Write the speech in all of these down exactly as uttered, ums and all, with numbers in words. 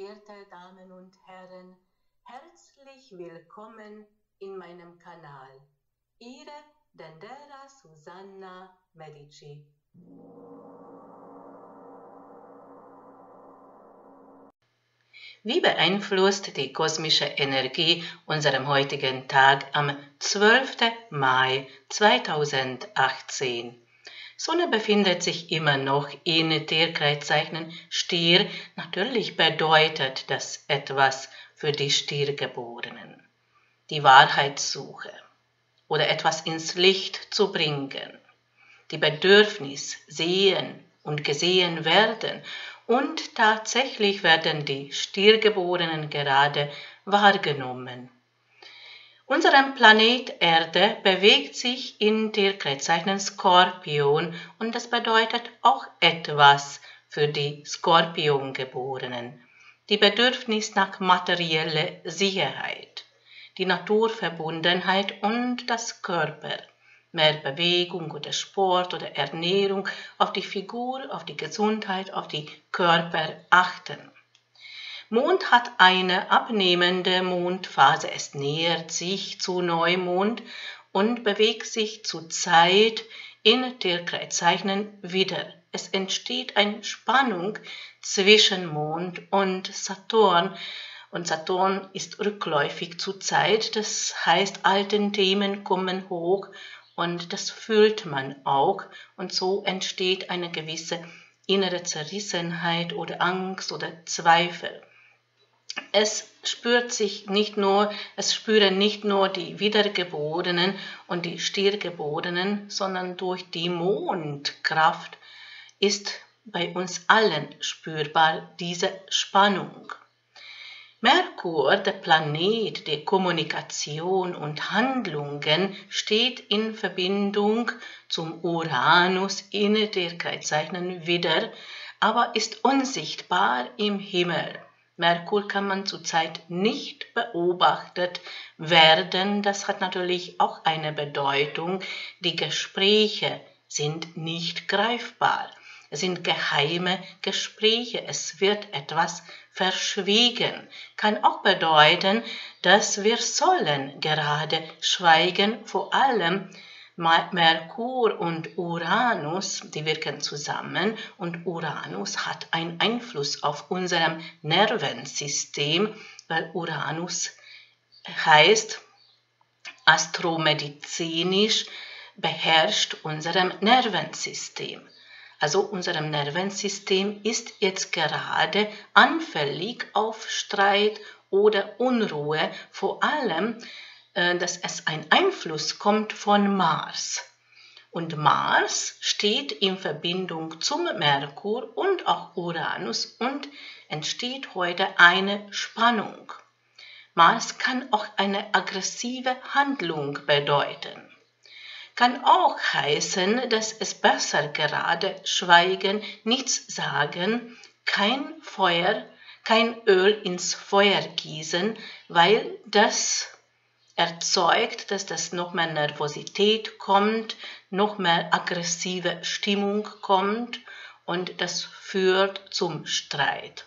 verehrte Damen und Herren, herzlich willkommen in meinem Kanal. Ihre Dendera Susanna Medici. Wie beeinflusst die kosmische Energie unseren heutigen Tag am zwölften Mai zweitausendachtzehn? Sonne befindet sich immer noch in Tierkreiszeichen Stier. Natürlich bedeutet das etwas für die Stiergeborenen. Die Wahrheitssuche oder etwas ins Licht zu bringen. Die Bedürfnis sehen und gesehen werden. Und tatsächlich werden die Stiergeborenen gerade wahrgenommen. Unser Planet Erde bewegt sich in Tierkreiszeichen Skorpion und das bedeutet auch etwas für die Skorpiongeborenen. Die Bedürfnis nach materieller Sicherheit, die Naturverbundenheit und das Körper. Mehr Bewegung oder Sport oder Ernährung, auf die Figur, auf die Gesundheit, auf die Körper achten. Mond hat eine abnehmende Mondphase. Es nähert sich zu Neumond und bewegt sich zurzeit in Tierkreiszeichen wieder. Es entsteht eine Spannung zwischen Mond und Saturn. Und Saturn ist rückläufig zurzeit. Das heißt, alte Themen kommen hoch und das fühlt man auch. Und so entsteht eine gewisse innere Zerrissenheit oder Angst oder Zweifel. Es spürt sich nicht nur, es spüren nicht nur die Wiedergeborenen und die Stiergeborenen, sondern durch die Mondkraft ist bei uns allen spürbar diese Spannung. Merkur, der Planet der Kommunikation und Handlungen, steht in Verbindung zum Uranus in Tierkreiszeichen Widder, aber ist unsichtbar im Himmel. Merkur kann man zurzeit nicht beobachtet werden. Das hat natürlich auch eine Bedeutung. Die Gespräche sind nicht greifbar. Es sind geheime Gespräche. Es wird etwas verschwiegen. Kann auch bedeuten, dass wir sollen gerade schweigen, vor allem Merkur und Uranus, die wirken zusammen und Uranus hat einen Einfluss auf unserem Nervensystem, weil Uranus heißt astromedizinisch beherrscht unserem Nervensystem. Also unser Nervensystem ist jetzt gerade anfällig auf Streit oder Unruhe, vor allem dass es ein Einfluss kommt von Mars. Und Mars steht in Verbindung zum Merkur und auch Uranus und entsteht heute eine Spannung. Mars kann auch eine aggressive Handlung bedeuten. Kann auch heißen, dass es besser gerade schweigen, nichts sagen, kein Feuer, kein Öl ins Feuer gießen, weil das erzeugt, dass das noch mehr Nervosität kommt, noch mehr aggressive Stimmung kommt und das führt zum Streit.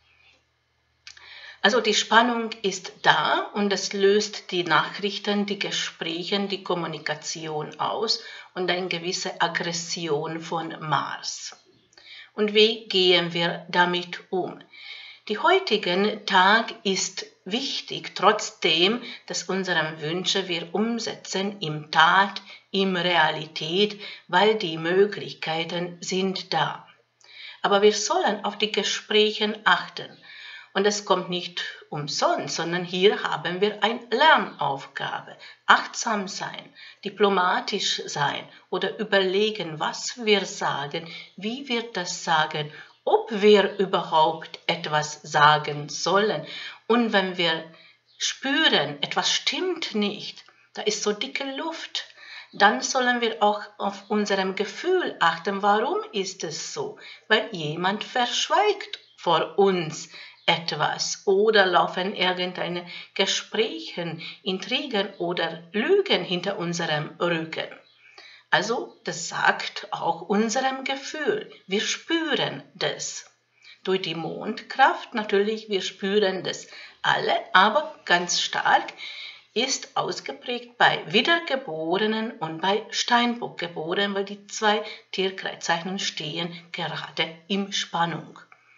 Also die Spannung ist da und es löst die Nachrichten, die Gespräche, die Kommunikation aus und eine gewisse Aggression von Mars. Und wie gehen wir damit um? Der heutige Tag ist wichtig, trotzdem, dass unsere Wünsche wir umsetzen im Tat, in Realität, weil die Möglichkeiten sind da. Aber wir sollen auf die Gespräche achten. Und es kommt nicht umsonst, sondern hier haben wir eine Lernaufgabe. Achtsam sein, diplomatisch sein oder überlegen, was wir sagen, wie wir das sagen, ob wir überhaupt etwas sagen sollen. Und wenn wir spüren, etwas stimmt nicht, da ist so dicke Luft, dann sollen wir auch auf unserem Gefühl achten. Warum ist es so? Weil jemand verschweigt vor uns etwas oder laufen irgendeine Gespräche, Intrigen oder Lügen hinter unserem Rücken. Also das sagt auch unserem Gefühl. Wir spüren das. durch die Mondkraft. Natürlich, wir spüren das alle, aber ganz stark ist ausgeprägt bei Wiedergeborenen und bei Steinbockgeborenen, weil die zwei Tierkreiszeichen stehen gerade in Spannung.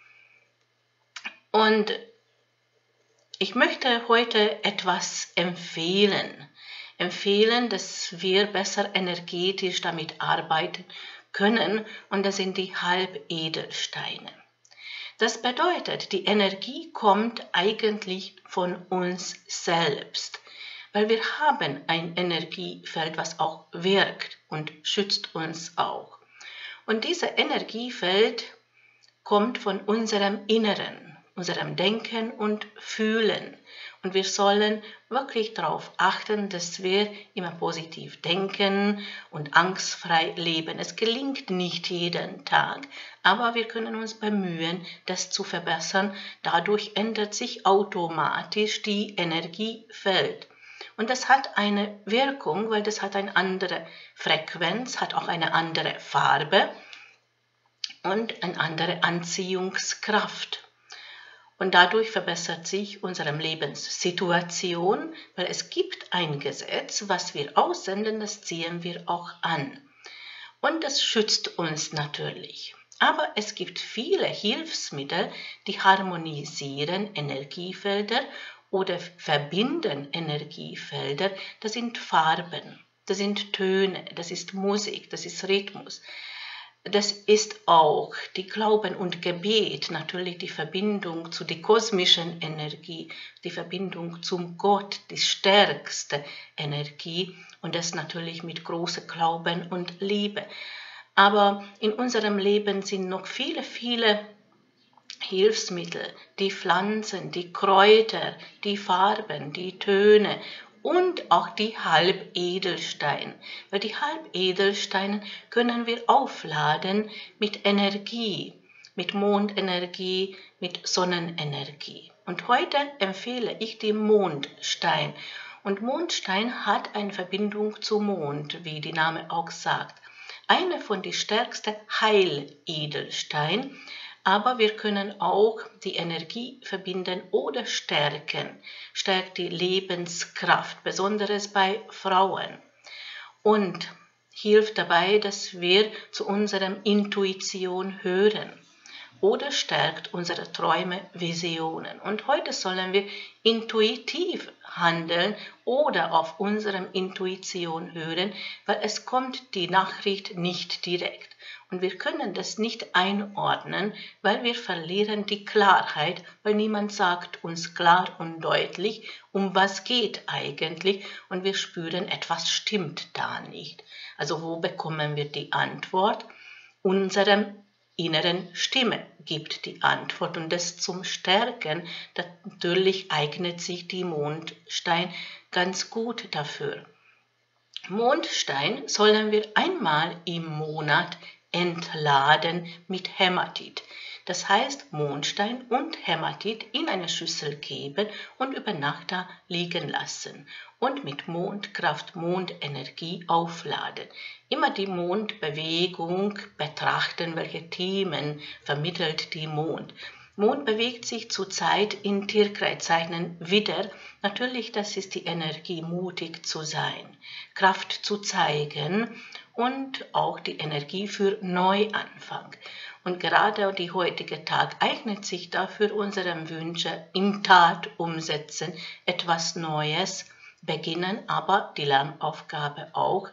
Und ich möchte heute etwas empfehlen. Empfehlen, dass wir besser energetisch damit arbeiten können, und das sind die Halbedelsteine. Das bedeutet, die Energie kommt eigentlich von uns selbst, weil wir haben ein Energiefeld, was auch wirkt und schützt uns auch. Und dieses Energiefeld kommt von unserem Inneren, unserem Denken und Fühlen. Und wir sollen wirklich darauf achten, dass wir immer positiv denken und angstfrei leben. Es gelingt nicht jeden Tag, aber wir können uns bemühen, das zu verbessern. Dadurch ändert sich automatisch die Energiefeld. Und das hat eine Wirkung, weil das hat eine andere Frequenz, hat auch eine andere Farbe und eine andere Anziehungskraft. Und dadurch verbessert sich unsere Lebenssituation, weil es gibt ein Gesetz, was wir aussenden, das ziehen wir auch an. Und das schützt uns natürlich. Aber es gibt viele Hilfsmittel, die harmonisieren Energiefelder oder verbinden Energiefelder. Das sind Farben, das sind Töne, das ist Musik, das ist Rhythmus. Das ist auch die Glauben und Gebet, natürlich die Verbindung zu der kosmischen Energie, die Verbindung zum Gott, die stärkste Energie, und das natürlich mit großem Glauben und Liebe. Aber in unserem Leben sind noch viele, viele Hilfsmittel, die Pflanzen, die Kräuter, die Farben, die Töne und auch die Halbedelsteine. Weil die Halbedelsteine können wir aufladen mit Energie, mit Mondenergie, mit Sonnenenergie. Und heute empfehle ich den Mondstein. Und Mondstein hat eine Verbindung zum Mond, wie der Name auch sagt. Eine von den stärksten Heiledelsteinen. Aber wir können auch die Energie verbinden oder stärken. Stärkt die Lebenskraft, besonders bei Frauen. Und hilft dabei, dass wir zu unserer Intuition hören. Oder stärkt unsere Träume, Visionen. Und heute sollen wir intuitiv handeln oder auf unsere Intuition hören, weil es kommt die Nachricht nicht direkt. Und wir können das nicht einordnen, weil wir verlieren die Klarheit, weil niemand sagt uns klar und deutlich, um was geht eigentlich, und wir spüren, etwas stimmt da nicht. Also wo bekommen wir die Antwort? Unserem inneren Stimme gibt die Antwort, und das zum Stärken, das natürlich eignet sich die Mondstein ganz gut dafür. Mondstein sollen wir einmal im Monat entladen mit Hämatit. Das heißt, Mondstein und Hämatit in eine Schüssel geben und über Nacht da liegen lassen und mit Mondkraft, Mondenergie aufladen. Immer die Mondbewegung betrachten, welche Themen vermittelt die Mond. Mond bewegt sich zurzeit in Tierkreiszeichen wieder. Natürlich, das ist die Energie, mutig zu sein, Kraft zu zeigen und auch die Energie für Neuanfang. Und gerade der heutige Tag eignet sich dafür, unsere Wünsche in Tat umsetzen, etwas Neues beginnen, aber die Lernaufgabe auch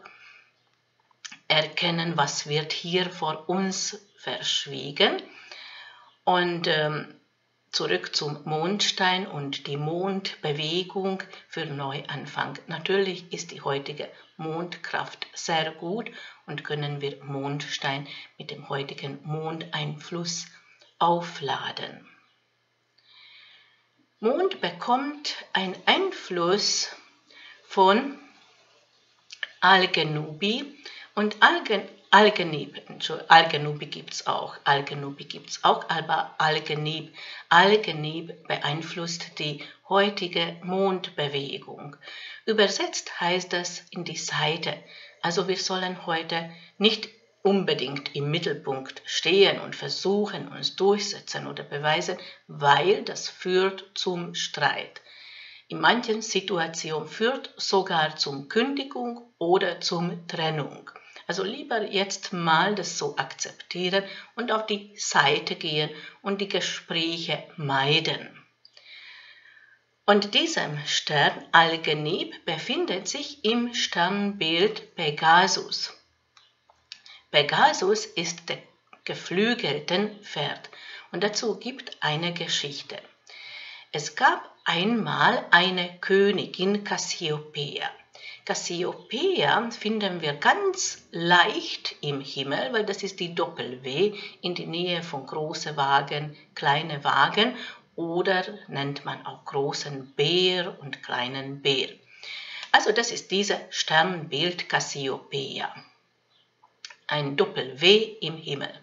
erkennen, was wird hier vor uns verschwiegen. Und ähm, zurück zum Mondstein und die Mondbewegung für Neuanfang. Natürlich ist die heutige Mondkraft sehr gut und können wir Mondstein mit dem heutigen Mondeinfluss aufladen. Mond bekommt einen Einfluss von Algenubi und Algen Algenib, Algenubi gibt es auch, Algenubi gibt es auch, aber Algenib, Algenib beeinflusst die heutige Mondbewegung. Übersetzt heißt das in die Seite. Also wir sollen heute nicht unbedingt im Mittelpunkt stehen und versuchen, uns durchsetzen oder beweisen, weil das führt zum Streit. In manchen Situationen führt sogar zum Kündigung oder zum Trennung. Also lieber jetzt mal das so akzeptieren und auf die Seite gehen und die Gespräche meiden. Und diesem Stern Algenib befindet sich im Sternbild Pegasus. Pegasus ist der geflügelte Pferd und dazu gibt eine Geschichte. Es gab einmal eine Königin Cassiopeia. Cassiopeia finden wir ganz leicht im Himmel, weil das ist die Doppel-W in die Nähe von große Wagen, kleine Wagen oder nennt man auch großen Bär und kleinen Bär. Also das ist dieses Sternbild Cassiopeia. Ein Doppel-W im Himmel.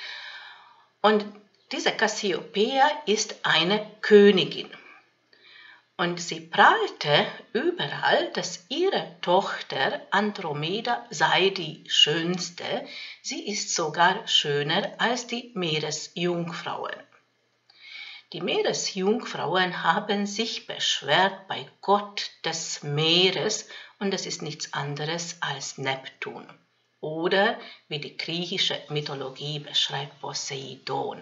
Und diese Cassiopeia ist eine Königin. Und sie prahlte überall, dass ihre Tochter Andromeda sei die schönste. Sie ist sogar schöner als die Meeresjungfrauen. Die Meeresjungfrauen haben sich beschwert bei Gott des Meeres und das ist nichts anderes als Neptun. Oder, wie die griechische Mythologie beschreibt, Poseidon.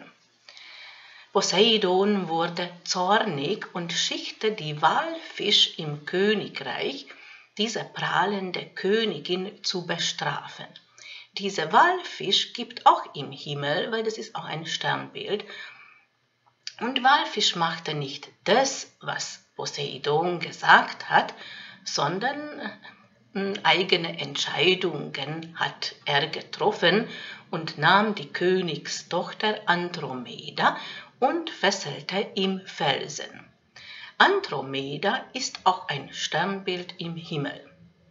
Poseidon wurde zornig und schickte die Walfisch im Königreich, diese prahlende Königin, zu bestrafen. Diese Walfisch gibt auch im Himmel, weil das ist auch ein Sternbild. Und Walfisch machte nicht das, was Poseidon gesagt hat, sondern eigene Entscheidungen hat er getroffen und nahm die Königstochter Andromeda und fesselte im Felsen. Andromeda ist auch ein Sternbild im Himmel.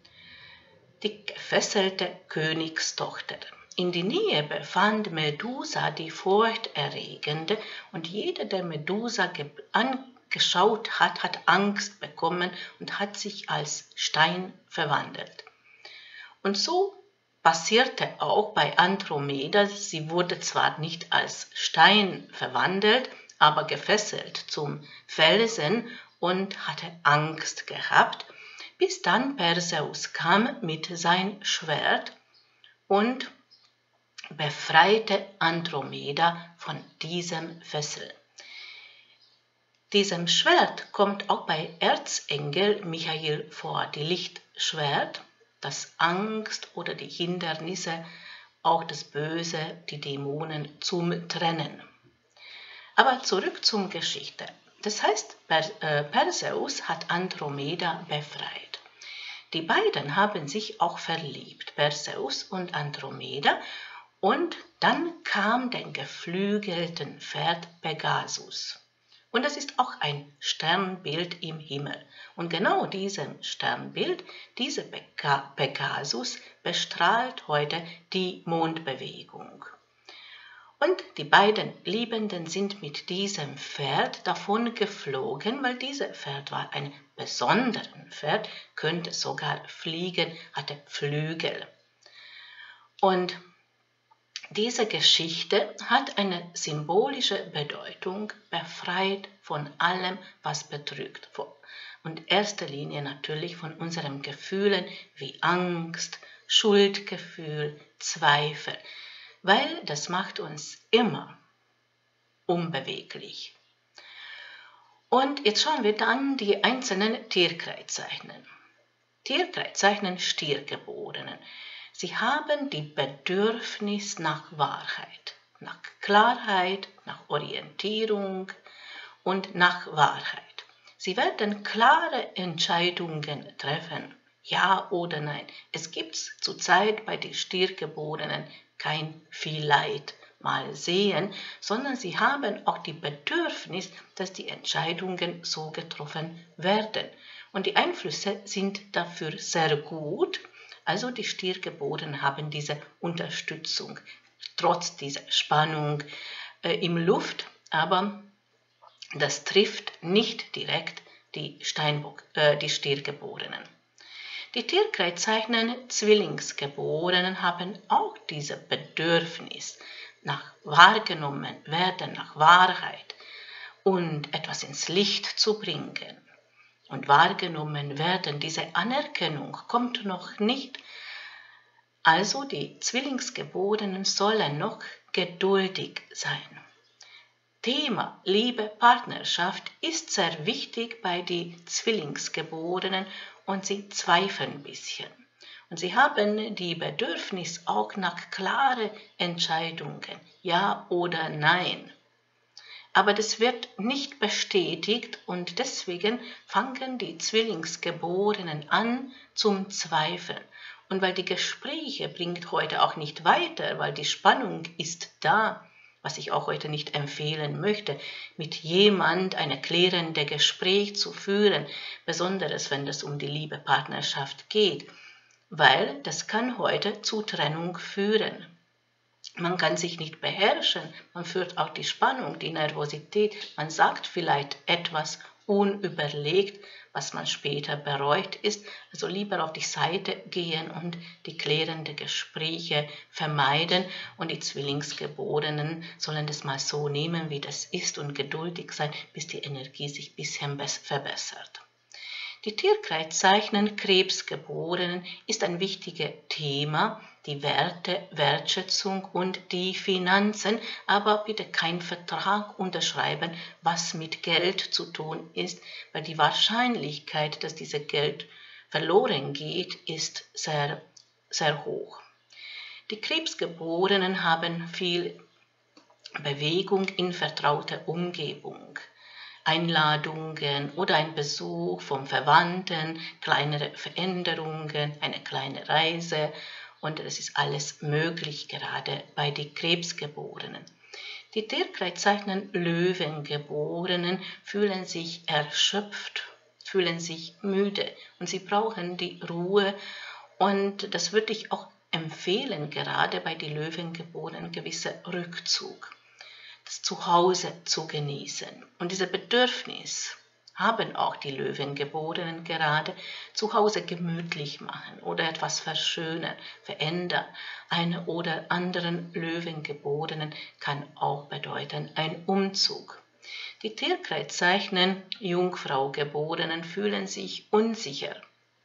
Die gefesselte Königstochter. In die Nähe befand Medusa die furchterregende und jeder, der Medusa angeschaut geschaut hat, hat Angst bekommen und hat sich als Stein verwandelt. Und so passierte auch bei Andromeda. Sie wurde zwar nicht als Stein verwandelt, aber gefesselt zum Felsen und hatte Angst gehabt, bis dann Perseus kam mit sein Schwert und befreite Andromeda von diesem Fessel. Diesem Schwert kommt auch bei Erzengel Michael vor, die Lichtschwert, das Angst oder die Hindernisse, auch das Böse, die Dämonen zum Trennen. Aber zurück zur Geschichte. Das heißt, Perseus hat Andromeda befreit. Die beiden haben sich auch verliebt, Perseus und Andromeda, und dann kam der geflügelte Pferd Pegasus. Und das ist auch ein Sternbild im Himmel. Und genau diesem Sternbild, dieser Pegasus, bestrahlt heute die Mondbewegung. Und die beiden Liebenden sind mit diesem Pferd davon geflogen, weil dieses Pferd war ein besonderes Pferd, könnte sogar fliegen, hatte Flügel. Und diese Geschichte hat eine symbolische Bedeutung, befreit von allem, was bedrückt. Und in erster Linie natürlich von unseren Gefühlen wie Angst, Schuldgefühl, Zweifel, weil das macht uns immer unbeweglich. Und jetzt schauen wir dann die einzelnen Tierkreiszeichen. Tierkreiszeichen Stiergeborenen. Sie haben die Bedürfnis nach Wahrheit, nach Klarheit, nach Orientierung und nach Wahrheit. Sie werden klare Entscheidungen treffen, ja oder nein. Es gibt zurzeit bei den Stiergeborenen kein Vielleicht mal sehen, sondern sie haben auch die Bedürfnis, dass die Entscheidungen so getroffen werden. Und die Einflüsse sind dafür sehr gut. Also die Stiergeborenen haben diese Unterstützung, trotz dieser Spannung äh, im Luft, aber das trifft nicht direkt die, Steinbock, äh, die Stiergeborenen. Die Tierkreiszeichen Zwillingsgeborenen haben auch dieses Bedürfnis nach wahrgenommen werden, nach Wahrheit und etwas ins Licht zu bringen und wahrgenommen werden, diese Anerkennung kommt noch nicht. Also die Zwillingsgeborenen sollen noch geduldig sein. Thema Liebe, Partnerschaft ist sehr wichtig bei den Zwillingsgeborenen und sie zweifeln ein bisschen. Und sie haben die Bedürfnis auch nach klaren Entscheidungen, ja oder nein. Aber das wird nicht bestätigt und deswegen fangen die Zwillingsgeborenen an zum Zweifeln. Und weil die Gespräche bringt heute auch nicht weiter, weil die Spannung ist da, was ich auch heute nicht empfehlen möchte, mit jemand ein klärende Gespräch zu führen, besonders wenn es um die Liebe, Partnerschaft geht, weil das kann heute zu Trennung führen. Man kann sich nicht beherrschen, man führt auch die Spannung, die Nervosität, man sagt vielleicht etwas unüberlegt, was man später bereut ist. Also lieber auf die Seite gehen und die klärenden Gespräche vermeiden und die Zwillingsgeborenen sollen das mal so nehmen, wie das ist und geduldig sein, bis die Energie sich ein bisschen verbessert. Die Tierkreiszeichen Krebsgeborenen ist ein wichtiges Thema, die Werte, Wertschätzung und die Finanzen, aber bitte keinen Vertrag unterschreiben, was mit Geld zu tun ist, weil die Wahrscheinlichkeit, dass dieses Geld verloren geht, ist sehr, sehr hoch. Die Krebsgeborenen haben viel Bewegung in vertrauter Umgebung. Einladungen oder ein Besuch vom Verwandten, kleinere Veränderungen, eine kleine Reise und es ist alles möglich gerade bei den Krebsgeborenen. Die Tierkreiszeichen Löwengeborenen fühlen sich erschöpft, fühlen sich müde und sie brauchen die Ruhe und das würde ich auch empfehlen, gerade bei den Löwengeborenen gewisser Rückzug. Das Zuhause zu genießen. Und dieses Bedürfnis haben auch die Löwengeborenen gerade, zu Hause gemütlich machen oder etwas verschönern, verändern. Einen oder anderen Löwengeborenen kann auch bedeuten ein Umzug. Die Tierkreiszeichen Jungfraugeborenen fühlen sich unsicher.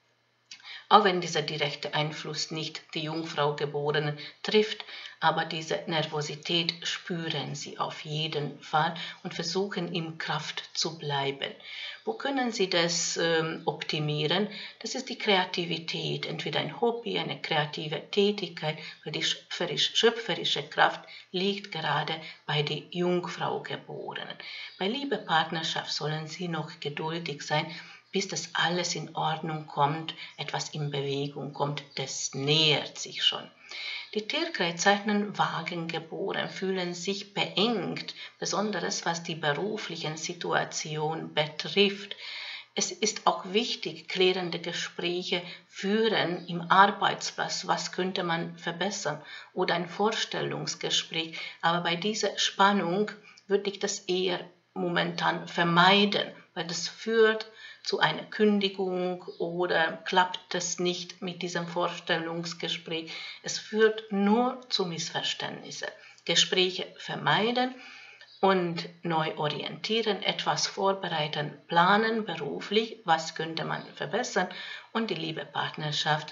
Auch wenn dieser direkte Einfluss nicht die Jungfraugeborenen trifft, aber diese Nervosität spüren sie auf jeden Fall und versuchen in Kraft zu bleiben. Wo können sie das ähm, optimieren? Das ist die Kreativität, entweder ein Hobby, eine kreative Tätigkeit, weil die schöpferisch, schöpferische Kraft liegt gerade bei den Jungfraugeborenen. Bei Liebe, Partnerschaft sollen sie noch geduldig sein, bis das alles in Ordnung kommt, etwas in Bewegung kommt, das nähert sich schon. Die Tierkreiszeichen Waagengeboren fühlen sich beengt, besonders was die beruflichen Situation betrifft. Es ist auch wichtig, klärende Gespräche führen im Arbeitsplatz, was könnte man verbessern oder ein Vorstellungsgespräch, aber bei dieser Spannung würde ich das eher momentan vermeiden, weil das führt zu einer Kündigung oder klappt es nicht mit diesem Vorstellungsgespräch. Es führt nur zu Missverständnissen. Gespräche vermeiden und neu orientieren, etwas vorbereiten, planen beruflich, was könnte man verbessern und die Liebe, Partnerschaft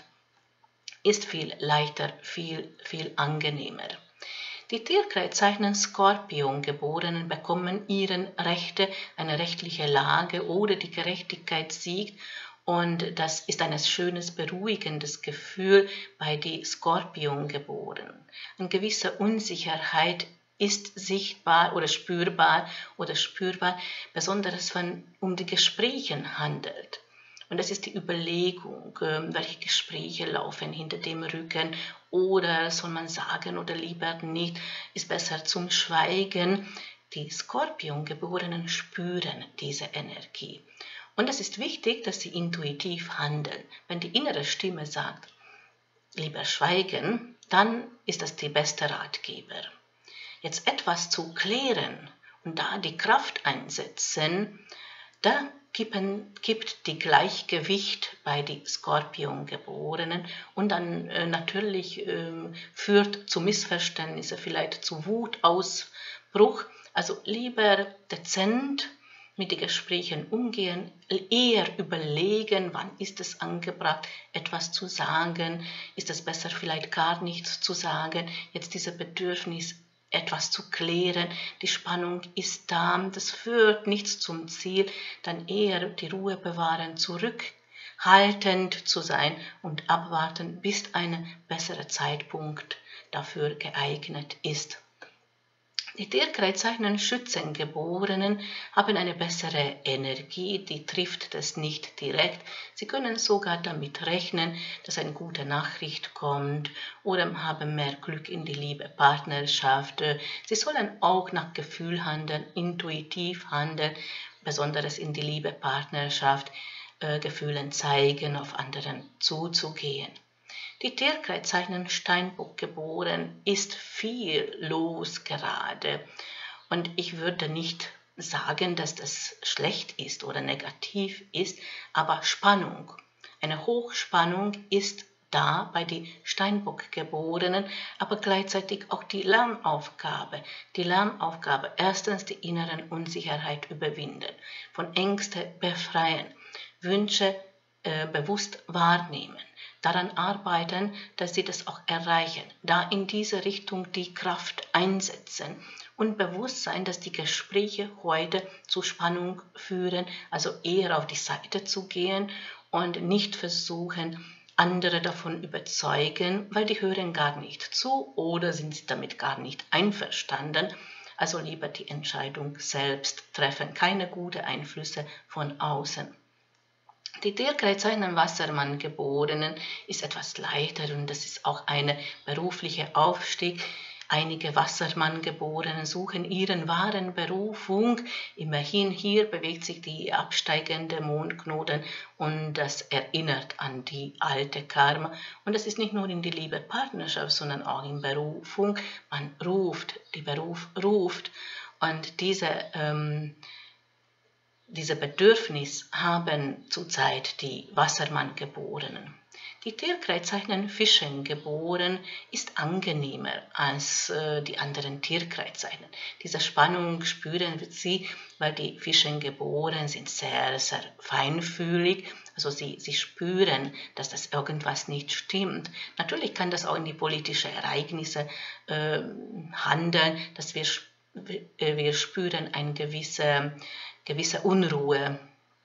ist viel leichter, viel, viel angenehmer. Die Tierkreiszeichen Skorpiongeborenen bekommen ihren Rechte, eine rechtliche Lage oder die Gerechtigkeit siegt und das ist ein schönes, beruhigendes Gefühl bei den Skorpiongeborenen. Eine gewisse Unsicherheit ist sichtbar oder spürbar oder spürbar, besonders wenn es um die Gespräche handelt. Und das ist die Überlegung, welche Gespräche laufen hinter dem Rücken oder soll man sagen oder lieber nicht, ist besser zum Schweigen. Die Skorpiongeborenen spüren diese Energie. Und es ist wichtig, dass sie intuitiv handeln. Wenn die innere Stimme sagt, lieber schweigen, dann ist das die beste Ratgeber. Jetzt etwas zu klären und da die Kraft einsetzen, da kippen, kippt die Gleichgewicht bei die Skorpiongeborenen und dann äh, natürlich äh, führt zu Missverständnissen, vielleicht zu Wutausbruch. Also lieber dezent mit den Gesprächen umgehen, eher überlegen, wann ist es angebracht, etwas zu sagen, ist es besser, vielleicht gar nichts zu sagen, jetzt dieses Bedürfnis etwas zu klären, die Spannung ist da, das führt nichts zum Ziel, dann eher die Ruhe bewahren, zurückhaltend zu sein und abwarten, bis ein besserer Zeitpunkt dafür geeignet ist. Die Tierkreiszeichen Schützengeborenen haben eine bessere Energie, die trifft es nicht direkt. Sie können sogar damit rechnen, dass eine gute Nachricht kommt oder haben mehr Glück in die Liebe, Partnerschaft. Sie sollen auch nach Gefühl handeln, intuitiv handeln, besonders in die Liebe, Partnerschaft, äh, Gefühlen zeigen, auf anderen zuzugehen. Die Tierkreiszeichen Steinbock geboren ist viel los gerade und ich würde nicht sagen, dass das schlecht ist oder negativ ist, aber Spannung, eine Hochspannung ist da bei den Steinbock-Geborenen, aber gleichzeitig auch die Lernaufgabe. Die Lernaufgabe, erstens die inneren Unsicherheit überwinden, von Ängsten befreien, Wünsche äh, bewusst wahrnehmen, daran arbeiten, dass sie das auch erreichen, da in diese Richtung die Kraft einsetzen und bewusst sein, dass die Gespräche heute zu Spannung führen, also eher auf die Seite zu gehen und nicht versuchen, andere davon überzeugen, weil die hören gar nicht zu oder sind sie damit gar nicht einverstanden. Also lieber die Entscheidung selbst treffen, keine guten Einflüsse von außen. Die Tierkreiszeichen Wassermann-Geborenen ist etwas leichter und das ist auch ein beruflicher Aufstieg. Einige Wassermann-Geborenen suchen ihren wahren Berufung. Immerhin hier bewegt sich die absteigende Mondknoten und das erinnert an die alte Karma. Und das ist nicht nur in die Liebe, Partnerschaft, sondern auch in Berufung. Man ruft, die Beruf ruft und diese ähm, Diese Bedürfnis haben zurzeit die Wassermann-Geborenen. Die Tierkreiszeichen Fischen geboren ist angenehmer als äh, die anderen Tierkreiszeichen. Diese Spannung spüren sie, weil die Fischen geboren sind sehr, sehr feinfühlig. Also sie, sie spüren, dass das irgendwas nicht stimmt. Natürlich kann das auch in die politischen Ereignisse äh, handeln, dass wir, wir spüren eine gewisse gewisse Unruhe.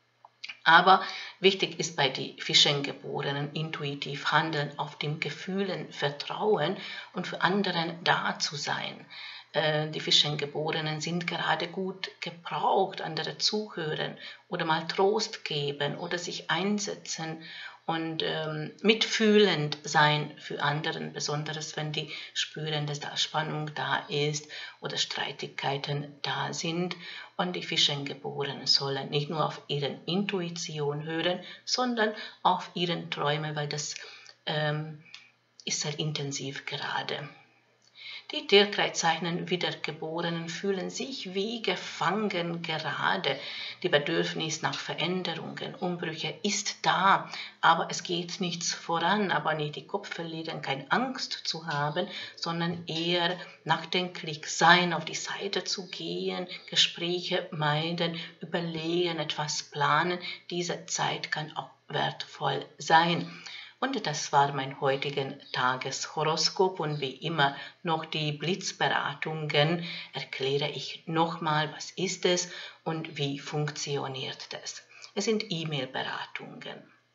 Aber wichtig ist bei den Fischengeborenen intuitiv handeln, auf den Gefühlen vertrauen und für anderen da zu sein. Die Fischengeborenen sind gerade gut gebraucht, andere zuhören oder mal Trost geben oder sich einsetzen und ähm, mitfühlend sein für anderen, besonders wenn die spüren, dass da Spannung da ist oder Streitigkeiten da sind. Und die Fischengeborenen sollen nicht nur auf ihre Intuition hören, sondern auf ihren Träume, weil das ähm, ist sehr intensiv gerade. Die Tierkreiszeichen Wiedergeborenen fühlen sich wie gefangen gerade. Die Bedürfnis nach Veränderungen, Umbrüche ist da, aber es geht nichts voran, aber nicht die Kopf verlieren, keine Angst zu haben, sondern eher nachdenklich sein, auf die Seite zu gehen, Gespräche meiden, überlegen, etwas planen. Diese Zeit kann auch wertvoll sein. Und das war mein heutigen Tageshoroskop und wie immer noch die Blitzberatungen erkläre ich nochmal, was ist es und wie funktioniert das. Es sind E-Mail-Beratungen.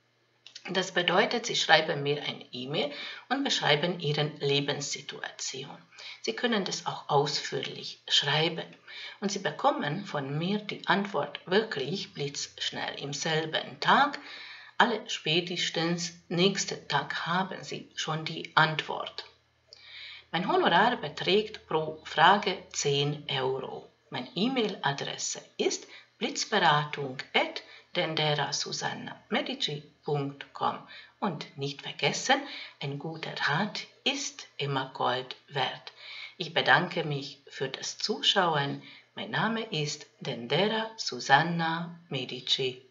Das bedeutet, Sie schreiben mir eine E-Mail und beschreiben Ihre Lebenssituation. Sie können das auch ausführlich schreiben und Sie bekommen von mir die Antwort wirklich blitzschnell im selben Tag. Alle spätestens nächsten Tag haben Sie schon die Antwort. Mein Honorar beträgt pro Frage zehn Euro. Meine E-Mail-Adresse ist blitzberatung at dendera susanna medici punkt com. Und nicht vergessen, ein guter Rat ist immer Gold wert. Ich bedanke mich für das Zuschauen. Mein Name ist Dendera Susanna Medici.